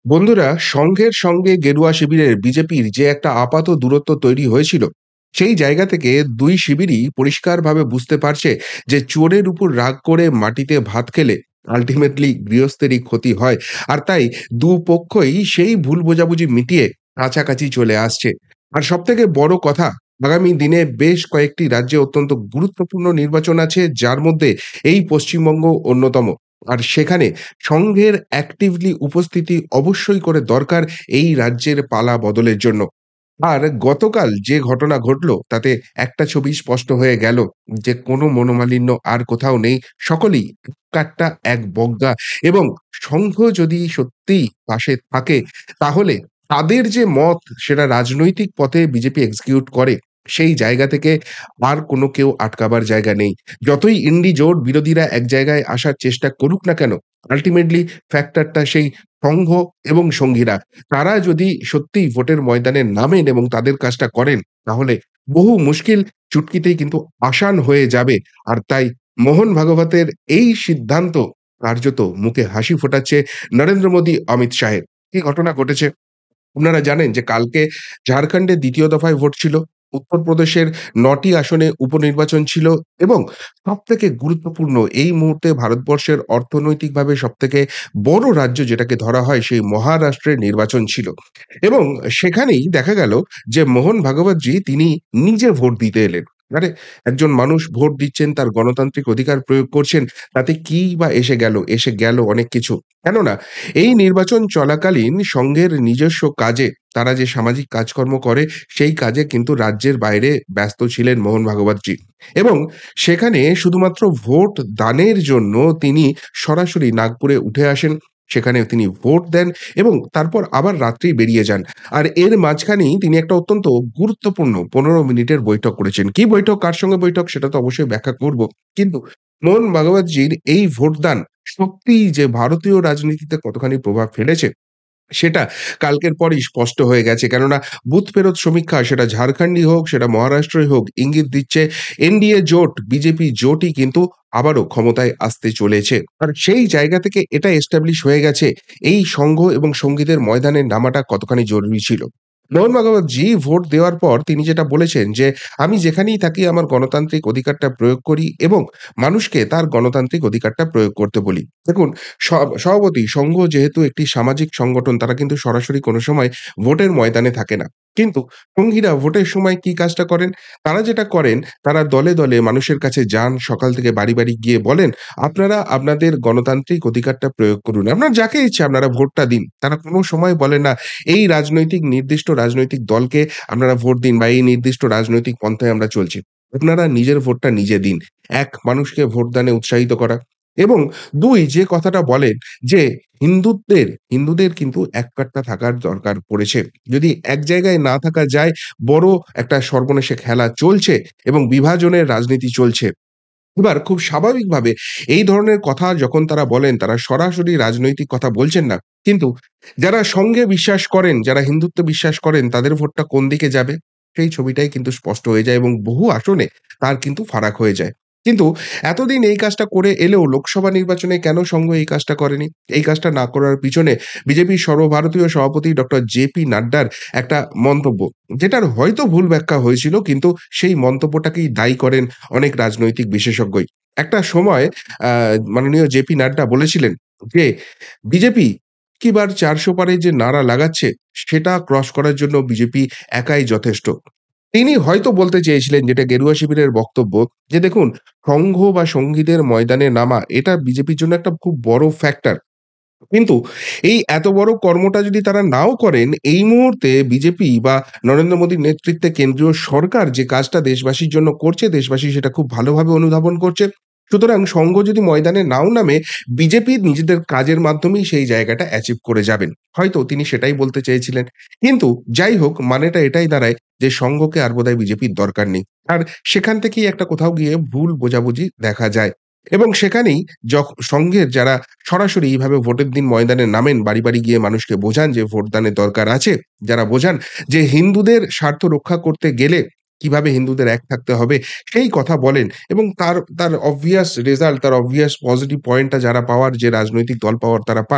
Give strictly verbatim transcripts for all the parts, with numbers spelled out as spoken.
বন্ধুরা, সংঘের সঙ্গে গেরুয়া শিবিরের বিজেপির যে একটা আপাত দূরত্ব তৈরি হয়েছিল, সেই জায়গা থেকে দুই শিবিরই পরিষ্কারভাবে বুঝতে পারছে যে চোরের উপর রাগ করে মাটিতে ভাত খেলে আল্টিমেটলি গৃহস্থেরই ক্ষতি হয়। আর তাই দুপক্ষই সেই ভুল বোঝাবুঝি মিটিয়ে কাছাকাছি চলে আসছে। আর সবথেকে বড় কথা, আগামী দিনে বেশ কয়েকটি রাজ্যে অত্যন্ত গুরুত্বপূর্ণ নির্বাচন আছে, যার মধ্যে এই পশ্চিমবঙ্গ অন্যতম। আর সেখানে সংঘের অ্যাক্টিভলি উপস্থিতি অবশ্যই করে দরকার এই রাজ্যের পালা বদলের জন্য। আর গতকাল যে ঘটনা ঘটল তাতে একটা ছবি স্পষ্ট হয়ে গেল যে কোনো মনোমালিন্য আর কোথাও নেই। সকলেই কাট্টা এক বজ্ঞা, এবং সংঘ যদি সত্যিই পাশে থাকে, তাহলে তাদের যে মত সেটা রাজনৈতিক পথে বিজেপি এক্সিকিউট করে, সেই জায়গা থেকে আর কোনো কেউ আটকাবার জায়গা নেই। যতই ইন্ডি জোট বিরোধীরা এক জায়গায় আসার চেষ্টা করুক না কেন, আল্টিমেটলি ফ্যাক্টরটা সেই সংঘ এবং সঙ্গীরা। তারা যদি সত্যিই ভোটের ময়দানে নামেন এবং তাদের কাজটা করেন, তাহলে বহু মুশকিল চুটকিতেই কিন্তু আসান হয়ে যাবে। আর তাই মোহন ভাগবতের এই সিদ্ধান্ত কার্যত মুখে হাসি ফোটাচ্ছে নরেন্দ্র মোদী, অমিত শাহের। কি ঘটনা ঘটেছে? আপনারা জানেন যে কালকে ঝাড়খণ্ডে দ্বিতীয় দফায় ভোট ছিল। উত্তরপ্রদেশের নয়টি আসনে উপনির্বাচন ছিল, এবং সবথেকে গুরুত্বপূর্ণ এই মুহূর্তে ভারতবর্ষের অর্থনৈতিকভাবে সবথেকে বড় রাজ্য যেটাকে ধরা হয়, সেই মহারাষ্ট্রের নির্বাচন ছিল। এবং সেখানেই দেখা গেল যে মোহন ভাগবতজি তিনি নিজে ভোট দিতে এলেন। আরে, একজন মানুষ ভোট দিচ্ছেন, তার গণতান্ত্রিক অধিকার প্রয়োগ করছেন, তাতে কিই বা এসে গেল? এসে গেল অনেক কিছু। কেননা এই নির্বাচন চলাকালীন সংঘের নিজস্ব কাজে, তারা যে সামাজিক কাজকর্ম করে, সেই কাজে কিন্তু রাজ্যের বাইরে ব্যস্ত ছিলেন মোহন ভাগবতজি। এবং সেখানে শুধুমাত্র ভোট দানের জন্য তিনি সরাসরি নাগপুরে উঠে আসেন। সেখানে তিনি ভোট দেন এবং তারপর আবার রাত্রেই বেরিয়ে যান। আর এর মাঝখানেই তিনি একটা অত্যন্ত গুরুত্বপূর্ণ পনেরো মিনিটের বৈঠক করেছেন। কি বৈঠক, কার সঙ্গে বৈঠক, সেটা তো অবশ্যই ব্যাখ্যা করব। কিন্তু মোহন ভাগবতজির এই ভোটদান সত্যিই যে ভারতীয় রাজনীতিতে কতখানি প্রভাব ফেলেছে, সেটা কালকের পরই স্পষ্ট হয়ে গেছে। কেননা বুথ ফেরত সমীক্ষা, সেটা ঝাড়খণ্ডই হোক, সেটা মহারাষ্ট্রই হোক, ইঙ্গিত দিচ্ছে এনডিএ জোট, বিজেপি জোটই কিন্তু আবারও ক্ষমতায় আসতে চলেছে। আর সেই জায়গা থেকে এটা এস্টাবলিশ হয়ে গেছে এই সংঘ এবং সঙ্গীদের ময়দানে নামাটা কতখানি জরুরি ছিল। মোহন ভাগবতজি ভোট দেওয়ার পর তিনি যেটা বলেছেন যে, "আমি যেখানেই থাকি আমার গণতান্ত্রিক অধিকারটা প্রয়োগ করি এবং মানুষকে তার গণতান্ত্রিক অধিকারটা প্রয়োগ করতে বলি।" দেখুন, সব স্বভাবতই সংঘ যেহেতু একটি সামাজিক সংগঠন, তারা কিন্তু সরাসরি কোনো সময় ভোটের ময়দানে থাকে না। কিন্তু সঙ্গীরা ভোটের সময় কি কাজটা করেন? তারা যেটা করেন, তারা দলে, দলে মানুষের কাছে যান, সকাল থেকে বাড়ি, বাড়ি গিয়ে বলেন, "আপনারা আপনাদের গণতান্ত্রিক অধিকারটা প্রয়োগ করুন। আপনার যাকে ইচ্ছা আপনারা ভোটটা দিন।" তারা কোনো সময় বলে না, "এই রাজনৈতিক নির্দিষ্ট রাজনৈতিক দলকে আপনারা ভোট দিন বা এই নির্দিষ্ট রাজনৈতিক পন্থায় আমরা চলছি।" আপনারা নিজের ভোটটা নিজে দিন। এক, মানুষকে ভোটদানে উৎসাহিত করা, এবং দুই, যে কথাটা বলেন যে হিন্দুত্বের হিন্দুদের কিন্তু এককাট্টা থাকার দরকার পড়েছে। যদি এক জায়গায় না থাকা যায়, বড় একটা সর্বনেশে খেলা চলছে এবং বিভাজনের রাজনীতি চলছে। এবার খুব স্বাভাবিকভাবে এই ধরনের কথা যখন তারা বলেন, তারা সরাসরি রাজনৈতিক কথা বলছেন না। কিন্তু যারা সঙ্ঘে বিশ্বাস করেন, যারা হিন্দুত্বে বিশ্বাস করেন, তাদের ভোটটা কোন দিকে যাবে? সেই ছবিটাই কিন্তু স্পষ্ট হয়ে যায় এবং বহু আসনে তার কিন্তু ফারাক হয়ে যায়। কিন্তু এতদিন এই কাজটা করে এলেও লোকসভা নির্বাচনে কেন সংঘ এই কাজটা করেনি? এই কাজটা না করার পিছনে বিজেপির সর্বভারতীয় সভাপতি ডক্টর জেপি নাড্ডার একটা মন্তব্য, যেটার হয়তো ভুল ব্যাখ্যা হয়েছিল, কিন্তু সেই মন্তব্যটাকেই দায়ী করেন অনেক রাজনৈতিক বিশেষজ্ঞই। একটা সময় আ মাননীয় জেপি নাড্ডা বলেছিলেন যে, বিজেপি কি বার চারশো পারে যে নারা লাগাচ্ছে, সেটা ক্রস করার জন্য বিজেপি একাই যথেষ্ট। তিনি হয়তো বলতে চেয়েছিলেন, যেটা গেরুয়া শিবিরের বক্তব্য, যে দেখুন, সংঘ বা সঙ্গীদের ময়দানে নামা এটা বিজেপির জন্য একটা খুব বড় ফ্যাক্টর। কিন্তু এই এত বড় কর্মটা যদি তারা নাও করেন, এই মুহূর্তে বিজেপি বা নরেন্দ্র মোদীর নেতৃত্বে কেন্দ্রীয় সরকার যে কাজটা দেশবাসীর জন্য করছে, দেশবাসী সেটা খুব ভালোভাবে অনুধাবন করছে। সুতরাং সংঘ যদি ময়দানে নাও নামে, বিজেপি নিজেদের কাজের মাধ্যমেই সেই জায়গাটা অ্যাচিভ করে যাবেন। হয়তো তিনি সেটাই বলতে চেয়েছিলেন। কিন্তু যাই হোক, মানেটা এটাই দাঁড়ায় যে সংঘকে আর বোধহয় বিজেপির দরকার নেই। আর সেখান থেকেই একটা কোথাও গিয়ে ভুল বোঝাবুঝি দেখা যায়। এবং সেখানেই যখ সংঘের যারা সরাসরি এইভাবে ভোটের দিন ময়দানে নামেন, বাড়ি, বাড়ি গিয়ে মানুষকে বোঝান যে ভোটদানের দরকার আছে। যারা বোঝান যে হিন্দুদের স্বার্থ রক্ষা করতে গেলে কিভাবে হিন্দুদের এক থাকতে হবে, সেই কথা বলেন, এবং তার তার obvious রেজাল্ট, তার obvious পজিটিভ পয়েন্টটা যারা পাওয়ার, যে রাজনৈতিক দল পাওয়ার তারা পান।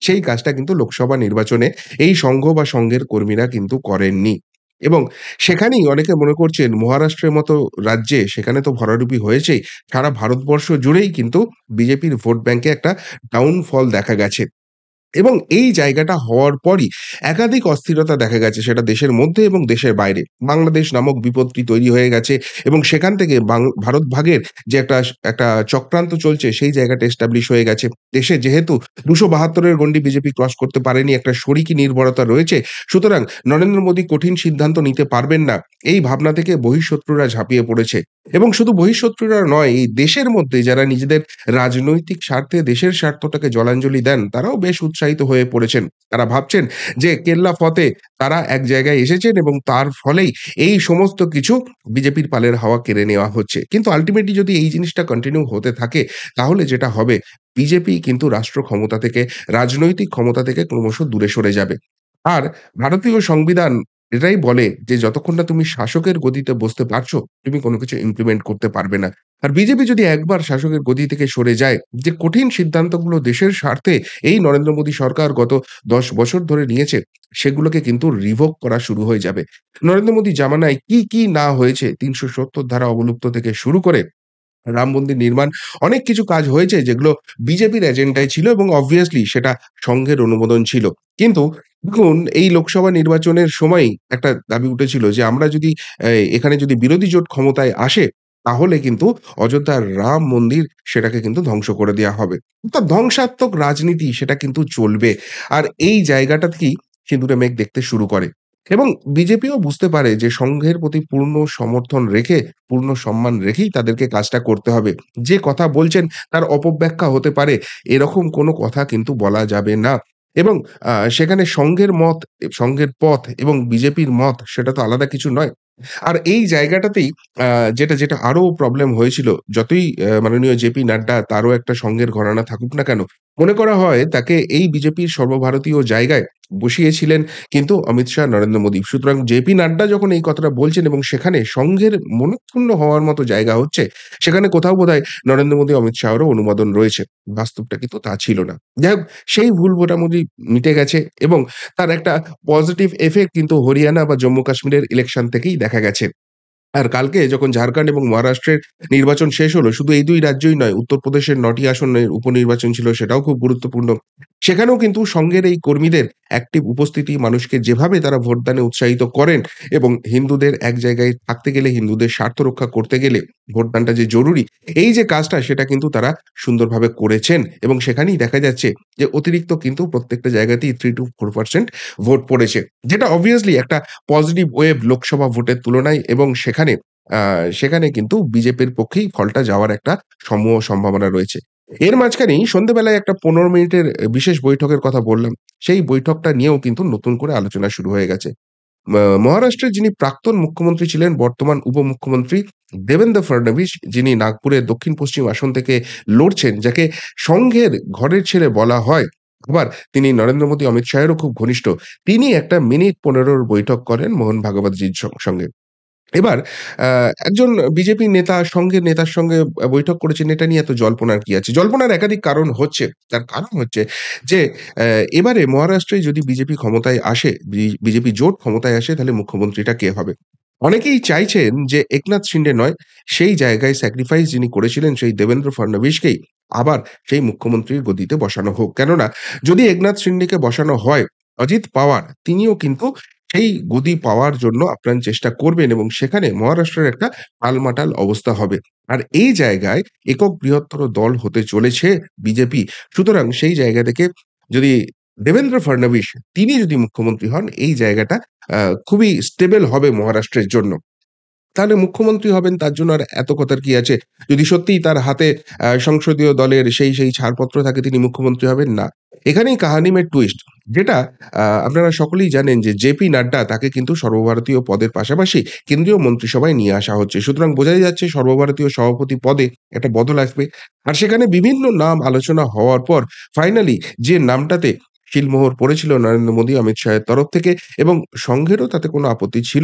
সেই কাজটা কিন্তু লোকসভা নির্বাচনে এই সংঘ বা সংঘের কর্মীরা কিন্তু করেননি। এবং সেখানেই অনেকে মনে করছেন মহারাষ্ট্রের মতো রাজ্যে সেখানে তো ভরাডুবি হয়েছেই। সারা ভারতবর্ষ জুড়েই কিন্তু বিজেপির ভোট ব্যাংকে একটা ডাউনফল দেখা গেছে। এবং এই জায়গাটা হওয়ার পরই একাধিক অস্থিরতা দেখা গেছে সেটা দেশের মধ্যে এবং দেশের বাইরে। বাংলাদেশ নামক বিপদটি তৈরি হয়ে গেছে এবং সেখান থেকে বাং ভারত ভাগের যে একটা স একটা চক্রান্ত চলছে সেই জায়গাটা এস্টাবলিশ হয়ে গেছে। দেশে যেহেতু দুইশো বাহাত্তর এর গণ্ডি বিজেপি ক্রস করতে পারেনি, একটা শরিকি নির্ভরতা রয়েছে। সুতরাং নরেন্দ্র মোদী কঠিন সিদ্ধান্ত নিতে পারবেন না। এই ভাবনা থেকে বহিঃশত্রুরা ঝাঁপিয়ে পড়েছে। এবং শুধু বহিঃশত্রুরা নয়, এই দেশের মধ্যে যারা নিজেদের রাজনৈতিক স্বার্থে দেশের স্বার্থটাকে জলাঞ্জলি দেন, তারাও বেশ উৎসাহিত হয়ে পড়েছেন। তারা ভাবছেন যে কেল্লা ফতে তারা এক জায়গায় এসেছেন এবং তার ফলেই এই সমস্ত কিছু বিজেপির পালের হাওয়া কেড়ে নেওয়া হচ্ছে। কিন্তু আল্টিমেটলি যদি এই জিনিসটা কন্টিনিউ হতে থাকে, তাহলে যেটা হবে বিজেপি কিন্তু রাষ্ট্র ক্ষমতা থেকে, রাজনৈতিক ক্ষমতা থেকে ক্রমশ দূরে সরে যাবে। আর ভারতীয় সংবিধান এটাই বলে যে যতক্ষণ না তুমি শাসকের গদিতে বসতে পারছো, তুমি কোন কিছু ইমপ্লিমেন্ট করতে পারবে না। আর বিজেপি যদি একবার শাসকের গদি থেকে সরে যায়, যে কঠিন সিদ্ধান্তগুলো দেশের স্বার্থে এই নরেন্দ্র মোদী সরকার গত দশ বছর ধরে নিয়েছে, সেগুলোকে কিন্তু রিভোক করা শুরু হয়ে যাবে। নরেন্দ্র মোদী জামানায় কি, কি না হয়েছে তিনশো সত্তর ধারা অবলুপ্ত থেকে শুরু করে রাম মন্দির নির্মাণ, অনেক কিছু কাজ হয়েছে যেগুলো বিজেপির এজেন্ডায় ছিল এবং obviously সেটা সংঘের অনুমোদন ছিল। কিন্তু দেখুন এই লোকসভা নির্বাচনের সময়ই একটা দাবি উঠেছিল যে আমরা যদি এ এখানে যদি বিরোধী জোট ক্ষমতায় আসে, তাহলে কিন্তু অযোধ্যার রাম মন্দির সেটাকে কিন্তু ধ্বংস করে দেয়া হবে। অর্থাৎ ধ্বংসাত্মক রাজনীতি সেটা কিন্তু চলবে। আর এই জায়গাটা থেকেই সিঁদুরে মেঘ দেখতে শুরু করে। এবং বিজেপিও বুঝতে পারে যে সংঘের প্রতি পূর্ণ সমর্থন রেখে, পূর্ণ সম্মান রেখেই তাদেরকে কাজটা করতে হবে। যে কথা বলছেন তার অপব্যাখ্যা হতে পারে, এরকম কোনো কথা কিন্তু বলা যাবে না। এবং আ সেখানে সংঘের মত, এ সংঘের পথ এবং বিজেপির মত সেটা তো আলাদা কিছু নয়। আর এই জায়গাটাতেই আ যেটা, যেটা আরো প্রবলেম হয়েছিল, যতই আ মাননীয় জেপি নাড্ডা তারও একটা সংঘের ঘরানা থাকুক না কেন, মনে করা হয় তাকে এই বিজেপির সর্বভারতীয় জায়গায় বসিয়েছিলেন কিন্তু অমিত শাহ, নরেন্দ্র মোদী। সুতরাং জেপি নাড্ডা যখন এই কথাটা বলছেন এবং সেখানে সংঘের মনঃক্ষুণ্ণ হওয়ার মতো জায়গা হচ্ছে, সেখানে কোথাও বোধহয় নরেন্দ্র মোদী, অমিত শাহেরও অনুমোদন রয়েছে। বাস্তবটা কিন্তু তা ছিল না। যাই হোক, সেই ভুল মোটামুটি মিটে গেছে এবং তার একটা পজিটিভ ইফেক্ট কিন্তু হরিয়ানা বা জম্মু কাশ্মীরের ইলেকশন থেকেই দেখা গেছে। আর কালকে যখন ঝাড়খণ্ড এবং মহারাষ্ট্রের নির্বাচন শেষ হলো, শুধু এই দুই রাজ্যই নয়, উত্তরপ্রদেশের নয়টি আসনের উপনির্বাচন ছিল, সেটাও খুব গুরুত্বপূর্ণ। সেখানেও কিন্তু সংঘের এই কর্মীদের অ্যাক্টিভ উপস্থিতি মানুষকে যেভাবে তারা ভোটদানে উৎসাহিত করেন এবং হিন্দুদের এক জায়গায় থাকতে গেলে, হিন্দুদের স্বার্থ রক্ষা করতে গেলে ভোটদানটা যে জরুরি, এই যে কাজটা সেটা কিন্তু তারা সুন্দরভাবে করেছেন এবং সেখানেই দেখা যাচ্ছে যে অতিরিক্ত কিন্তু প্রত্যেকটা জায়গাতেই তিন থেকে চার পার্সেন্ট ভোট পড়েছে। যেটা obviously একটা পজিটিভ ওয়েভ লোকসভা ভোটের তুলনায় এবং সেখানে আ সেখানে কিন্তু বিজেপির পক্ষেই ফলটা যাওয়ার একটা সমূহ সম্ভাবনা রয়েছে। এর মাঝখানেই সন্ধ্যেবেলায় একটা পনেরো মিনিটের এ বিশেষ বৈঠকের কথা বললাম। সেই বৈঠকটা নিয়েও কিন্তু নতুন করে আলোচনা শুরু হয়ে গেছে। মা মহারাষ্ট্রের যিনি প্রাক্তন মুখ্যমন্ত্রী ছিলেন, বর্তমান উপমুখ্যমন্ত্রী দেবেন্দ্র ফডনবিস, যিনি নাগপুরের দক্ষিণ-পশ্চিম আসন থেকে লড়ছেন, যাকে সংঘের ঘরের ছেলে বলা হয়। আবার তিনি নরেন্দ্র মোদী, অমিত শাহেরও খুব ঘনিষ্ঠ। তিনি একটা মিনিট পনেরো র বৈঠক করেন মোহন ভাগবতজির স সঙ্গে। এবার আ একজন বিজেপি নেতা সংঘের নেতার সঙ্গে আ বৈঠক করেছেন, এটা নিয়ে এত জল্পনার কি আছে? জল্পনার একাধিক কারণ হচ্ছে। তার কারণ হচ্ছে যে অ্যা এবারে মহারাষ্ট্রে যদি বিজেপি ক্ষমতায় আসে, বি বিজেপি জোট ক্ষমতায় আসে, তাহলে মুখ্যমন্ত্রীটা কে হবে? অনেকেই চাইছেন যে একনাথ শিন্ডে নয়, সেই জায়গায় স্যাক্রিফাইস যিনি করেছিলেন সেই দেবেন্দ্র ফডনবিসকেই আবার সেই মুখ্যমন্ত্রীর গদিতে বসানো হোক। কেননা যদি একনাথ শিন্ডেকে বসানো হয়, অজিত পাওয়ার তিনিও কিন্তু সেই গদি পাওয়ার জন্য আপ্রাণ চেষ্টা করবেন এবং সেখানে মহারাষ্ট্রের একটা টালমাটাল অবস্থা হবে। আর এই জায়গায় একক বৃহত্তর দল হতে চলেছে বিজেপি। সুতরাং সেই জায়গা থেকে যদি দেবেন্দ্র ফডনবিস তিনি যদি মুখ্যমন্ত্রী হন, এই জায়গাটা আ খুবই স্টেবল হবে মহারাষ্ট্রের জন্য। তাহলে মুখ্যমন্ত্রী হবেন তার জন্য আর এত কথার কি আছে? যদি সত্যিই তার হাতে আ সংসদীয় দলের সেই, সেই ছাড়পত্র থাকে তিনি মুখ্যমন্ত্রী হবেন? না। এখানেই কাহানি মে টুইস্ট, যেটা আ আপনারা সকলেই জানেন যে জেপি নাড্ডা তাকে কিন্তু সর্বভারতীয় পদের পাশাপাশি কেন্দ্রীয় মন্ত্রিসভায় নিয়ে আসা হচ্ছে। সুতরাং বোঝাই যাচ্ছে সর্বভারতীয় সভাপতি পদে একটা বদল আসবে। আর সেখানে বিভিন্ন নাম আলোচনা হওয়ার পর ফাইনালি যে নামটাতে সিলমোহর পড়েছিল নরেন্দ্র মোদী, অমিত শাহের তরফ থেকে এবং সংঘেরও তাতে কোনো আপত্তি ছিল না।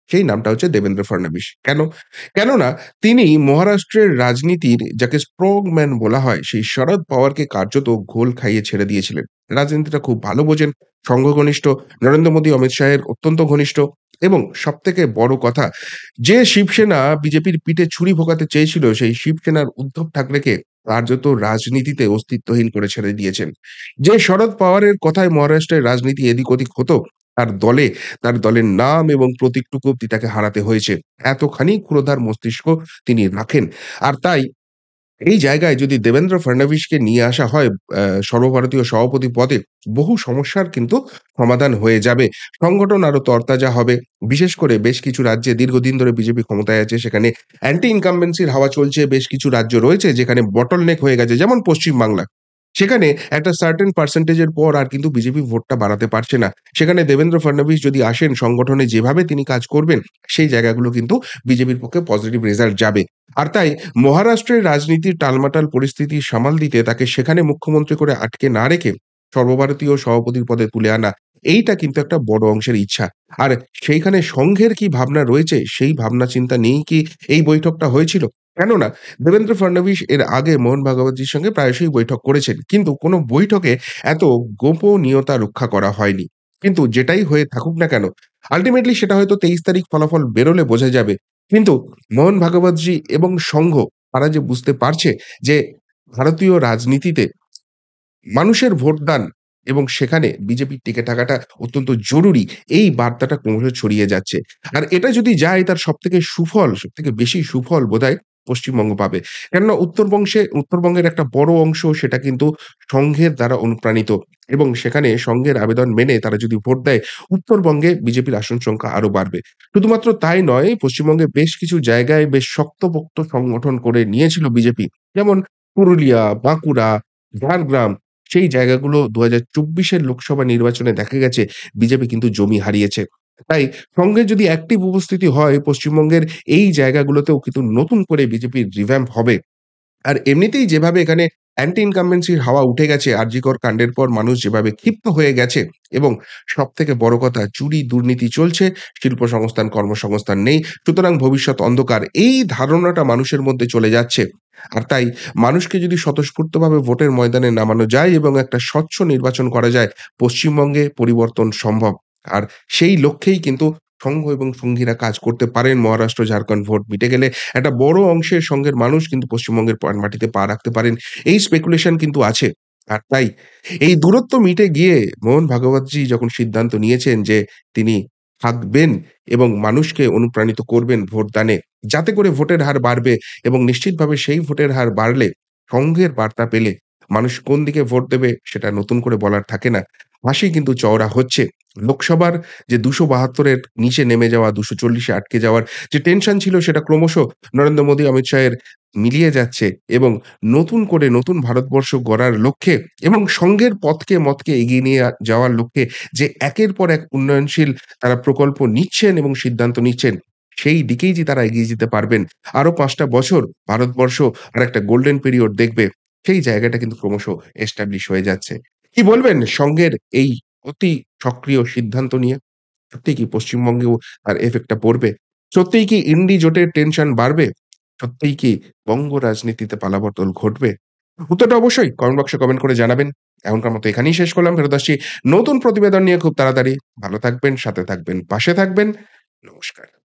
সেই নামটা হচ্ছে দেবেন্দ্র ফডনবিস। কেন? কেননা তিনি মহারাষ্ট্রের রাজনীতির যাকে স্ট্রং ম্যান বলা হয়, সেই শরদ পাওয়ারকে কার্যত ঘোল খাইয়ে ছেড়ে দিয়েছিলেন। রাজনীতিটা খুব ভালো বোঝেন, সংঘ ঘনিষ্ঠ, নরেন্দ্র মোদী, অমিত শাহের অত্যন্ত ঘনিষ্ঠ এবং সবথেকে বড় কথা, যে শিবসেনা বিজেপির পিঠে ছুরি ভোগাতে চেয়েছিল, সেই শিবসেনার উদ্ধব ঠাকরেকে কার্যত রাজনীতিতে অস্তিত্বহীন করে ছেড়ে দিয়েছেন। যে শরদ পাওয়ারের কথায় মহারাষ্ট্রের রাজনীতি এদিক ওদিক হতো, তার দলে তার দলের নাম এবং প্রতীকটুকু অব্দি তাকে হারাতে হয়েছে। এতখানি ক্ষুরধার মস্তিষ্ক তিনি রাখেন। আর তাই এই জায়গায় যদি দেবেন্দ্র ফডনবিসকে নিয়ে আসা হয় আ সর্বভারতীয় সভাপতি পদে, বহু সমস্যার কিন্তু সমাধান হয়ে যাবে। সংগঠন আরো তরতাজা হবে। বিশেষ করে বেশ কিছু রাজ্যে দীর্ঘদিন ধরে বিজেপি ক্ষমতায় আছে, সেখানে অ্যান্টি ইনকাম্বেন্সির হাওয়া চলছে। বেশ কিছু রাজ্য রয়েছে যেখানে বটলনেক হয়ে গেছে। যেমন পশ্চিম বাংলা। সেখানে একটা সার্টেন পার্সেন্টেজ এর পর আর কিন্তু বিজেপি ভোটটা বাড়াতে পারছে না। সেখানে দেবেন্দ্র ফডনবিস যদি আসেন, সংগঠনে যেভাবে তিনি কাজ করবেন, সেই জায়গাগুলো কিন্তু বিজেপির পক্ষে পজিটিভ রেজাল্ট যাবে। আর তাই মহারাষ্ট্রের রাজনীতির টালমাটাল পরিস্থিতি সামাল দিতে তাকে সেখানে মুখ্যমন্ত্রী করে আটকে না রেখে সর্বভারতীয় সভাপতির পদে তুলে আনা, এইটা কিন্তু একটা বড় অংশের ইচ্ছা। আর সেইখানে সংঘের কি ভাবনা রয়েছে, সেই ভাবনা চিন্তা নিয়েই কি এই বৈঠকটা হয়েছিল? কেননা দেবেন্দ্র ফডনবিস এর আগে মোহন ভাগবতজির সঙ্গে প্রায়শই বৈঠক করেছেন। কিন্তু কোন বৈঠকে এত গোপনীয়তা রক্ষা করা হয়নি। কিন্তু যেটাই হয়ে থাকুক না কেন, আল্টিমেটলি সেটা হয়তো তেইশ তারিখ ফলাফল বেরোলে বোঝা যাবে। কিন্তু মোহন ভাগবতজি এবং সংঘ, তারা যে বুঝতে পারছে যে ভারতীয় রাজনীতিতে মানুষের ভোটদান এবং সেখানে বিজেপির টিকে থাকাটা অত্যন্ত জরুরি, এই বার্তাটা ক্রমশ ছড়িয়ে যাচ্ছে। আর এটা যদি যায়, তার সবথেকে সুফল, সবথেকে বেশি সুফল বোধহয় পশ্চিমবঙ্গ পাবে। কেননা উত্তরবংশে উত্তরবঙ্গের একটা বড় অংশ সেটা কিন্তু সংঘের দ্বারা অনুপ্রাণিত এবং সেখানে সংঘের আবেদন মেনে তারা যদি ভোট দেয়, উত্তরবঙ্গে বিজেপির আসন সংখ্যা আরো বাড়বে। শুধুমাত্র তাই নয়, পশ্চিমবঙ্গে বেশ কিছু জায়গায় বেশ শক্তপোক্ত সংগঠন করে নিয়েছিল বিজেপি। যেমন পুরুলিয়া, বাঁকুড়া, ঝাড়গ্রাম, সেই জায়গাগুলো দুই হাজার চব্বিশ এর লোকসভা নির্বাচনে দেখা গেছে বিজেপি কিন্তু জমি হারিয়েছে। তাই সংঘের যদি অ্যাক্টিভ উপস্থিতি হয়, পশ্চিমবঙ্গের এই জায়গাগুলোতেও কিন্তু নতুন করে বিজেপির রিভ্যাম্প হবে। আর এমনিতেই যেভাবে এখানে অ্যান্টি ইনকাম্বেন্সির হাওয়া উঠে গেছে, আরজিকর কাণ্ডের পর মানুষ যেভাবে ক্ষিপ্ত হয়ে গেছে এবং সবথেকে বড় কথা, চুরি দুর্নীতি চলছে, শিল্প সংস্থান, কর্মসংস্থান নেই। সুতরাং ভবিষ্যৎ অন্ধকার। এই ধারণাটা মানুষের মধ্যে চলে যাচ্ছে। আর তাই মানুষকে যদি স্বতঃস্ফূর্তভাবে ভোটের ময়দানে নামানো যায় এবং একটা স্বচ্ছ নির্বাচন করা যায়, পশ্চিমবঙ্গে পরিবর্তন সম্ভব। আর সেই লক্ষ্যেই কিন্তু সংঘ এবং সঙ্গীরা কাজ করতে পারেন। মহারাষ্ট্র, ঝাড়খণ্ড ভোট মিটে গেলে একটা বড় অংশের সংঘের মানুষ কিন্তু পশ্চিমবঙ্গের পান মাটিতে পা রাখতে পারেন। এই স্পেকুলেশন কিন্তু আছে। আর তাই এই দূরত্ব মিটে গিয়ে মোহন ভাগবতজি যখন সিদ্ধান্ত নিয়েছেন যে তিনি থাকবেন এবং মানুষকে অনুপ্রাণিত করবেন ভোটদানে, যাতে করে ভোটের হার বাড়বে এবং নিশ্চিতভাবে সেই ভোটের হার বাড়লে, সংঘের বার্তা পেলে মানুষ কোন দিকে ভোট দেবে সেটা নতুন করে বলার থাকে না। হাসি কিন্তু চওড়া হচ্ছে। লোকসভার যে দুইশ বাহাত্তর এর নিচে নেমে যাওয়া, দুইশ চল্লিশ এ আটকে যাওয়ার যে টেনশন ছিল, সেটা ক্রমশ নরেন্দ্র মোদী, অমিত শাহের মিলিয়ে যাচ্ছে এবং নতুন করে নতুন ভারতবর্ষ গড়ার লক্ষ্যে এবং সংঘের পথকে মতকে এগিয়ে নিয়ে আ যাওয়ার লক্ষ্যে যে একের পর এক উন্নয়নশীল তারা প্রকল্প নিচ্ছেন এবং সিদ্ধান্ত নিচ্ছেন, সেই দিকেই যে তারা এগিয়ে যেতে পারবেন। আরো পাঁচ টা বছর ভারতবর্ষ আরেকটা গোল্ডেন পিরিয়ড দেখবে। সেই জায়গাটা কিন্তু ক্রমশ এস্টাবলিশ হয়ে যাচ্ছে। কি বলবেন সংঘের এই অতি সক্রিয় সিদ্ধান্ত নিয়ে? সত্যিই কি পশ্চিমবঙ্গেও তার ইফেক্ট টা পড়বে? সত্যিই কি ইন্ডি জোটের টেনশন বাড়বে? সত্যিই কি বঙ্গ রাজনীতিতে পালাবদল ঘটবে? উত্তরটা অবশ্যই কমেন্ট বক্সে কমেন্ট করে জানাবেন। এখনকার মতো এখানেই শেষ করলাম। ফেরত আসছি নতুন প্রতিবেদন নিয়ে খুব তাড়াতাড়ি। ভালো থাকবেন, সাথে থাকবেন, পাশে থাকবেন। নমস্কার।